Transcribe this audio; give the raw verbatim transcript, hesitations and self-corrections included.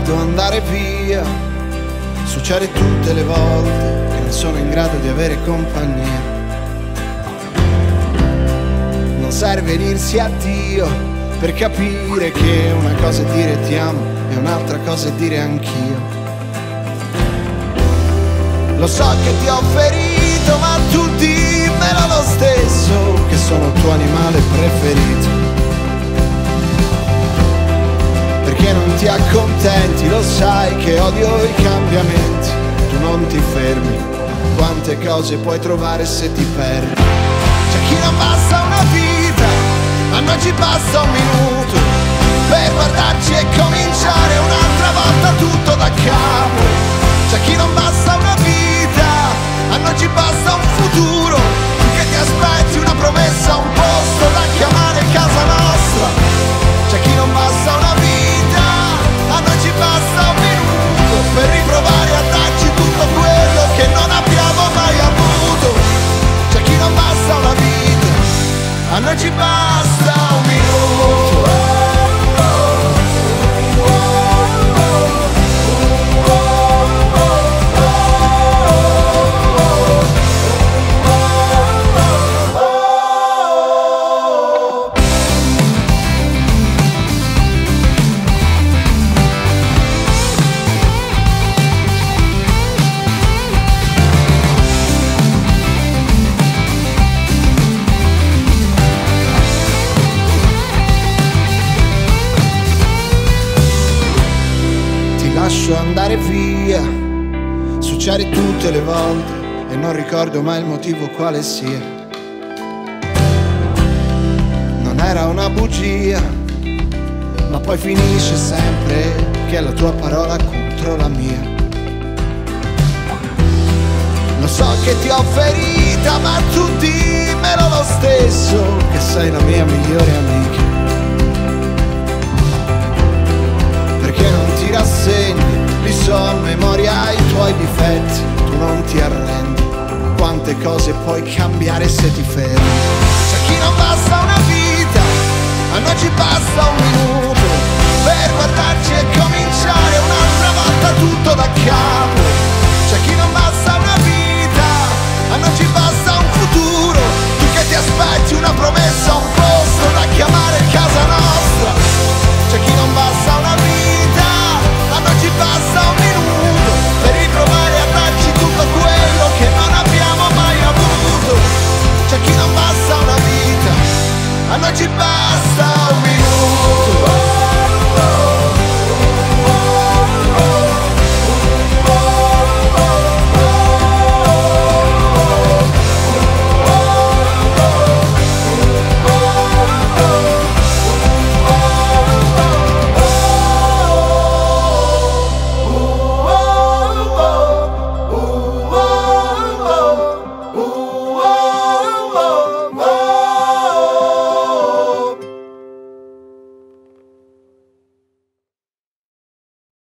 guardo andare via, succede tutte le volte che non sono in grado di avere compagnia. Non serve dirsi addio per capire che una cosa è dire ti amo e un'altra cosa è dire anch'io. Lo so che ti ho ferito, ma tu dimmelo lo stesso, che sono il tuo animale preferito. Perché non ti accontenti, lo sai che odio i cambiamenti. Tu non ti fermi, quante cose puoi trovare se ti perdi. C'è chi non basta una vita, a noi ci basta un minuto per guardarci e cominciare un'altra volta tutto da capo. C'è chi non basta una vita, a noi ci basta un futuro, che ti aspetti una promessa, un posto da chiamare casa nostra. C'è chi non basta una vita, a noi ci basta un minuto per riprovare a darci tutto quello che non abbiamo mai avuto. C'è chi non basta una vita, a noi ci basta un minuto. Lascio andare via, succede tutte le volte e non ricordo mai il motivo quale sia. Non era una bugia, ma poi finisce sempre che è la tua parola contro la mia. Lo so che ti ho ferita, ma tu dimmelo lo stesso, che sei la mia migliore amica. Perché non ti rassegni, li so a memoria i tuoi difetti, tu non ti arrendi, quante cose puoi cambiare se ti fermi. C'è chi non basta una vita, a noi ci basta un minuto per guardarci e cominciare un'altra volta tutto da capo.